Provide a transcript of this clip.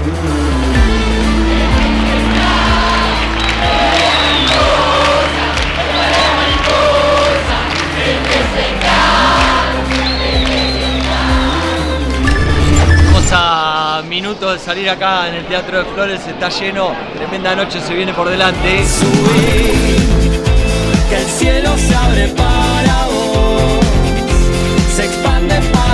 Minutos de salir acá en el Teatro de Flores, está lleno, tremenda noche se viene por delante. Subir, que el cielo se abre para vos, se expande para